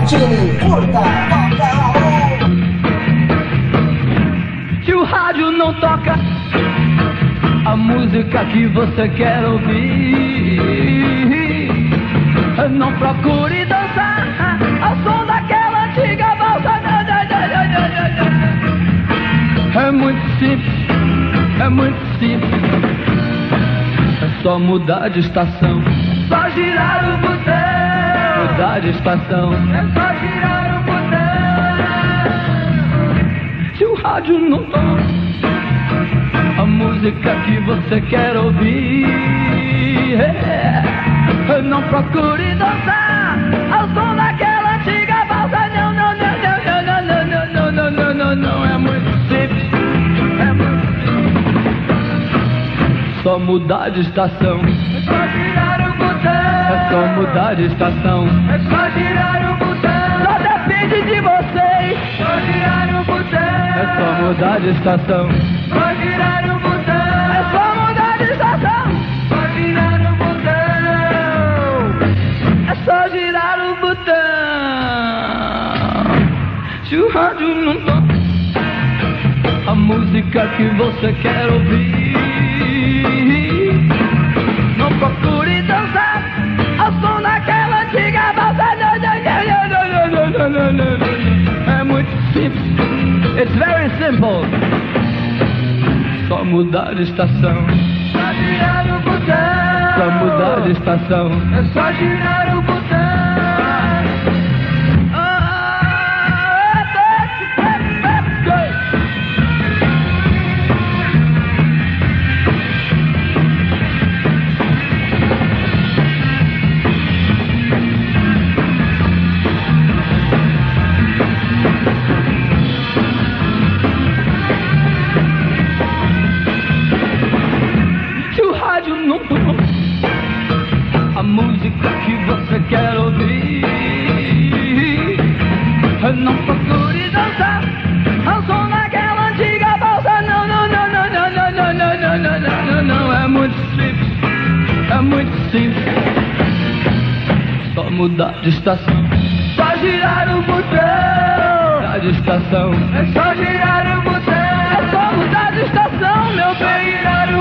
Compartilhe, curta, toca Se o rádio não toca a música que você quer ouvir, não procure dançar ao som daquela antiga valsa. É muito simples, é muito simples. É só mudar de estação, só girar o botão. Mudar de estação, é só girar o botão. Se o rádio não toca a música que você quer ouvir, não procure dançar ao som daquela antiga valsa. Não, não, não, não, não, não, não, não, não, não, não. É muito simples, é muito simples. Só mudar de estação, é só girar o botão. É só mudar de estação, é só girar o botão. Só depende de vocês, só girar o botão. É só mudar de estação, só girar o botão. É só mudar de estação, só girar o botão. É só girar o botão. Se o rádio não toca a música que você quer ouvir, não procure dançar ao som daquela antiga valsa. É muito simples, it's very simple. Só mudar de estação, só girar o botão. Só mudar de estação, é só girar o botão. A música que você quer ouvir, não procure dançar ao som daquela antiga valsa. Não, não, não, não, não, não, não, não, não, não, não, não. É muito simples, é muito simples. Só mudar de estação, só girar o botão. Mudar de estação, é só girar o botão. É só mudar de estação, meu bem.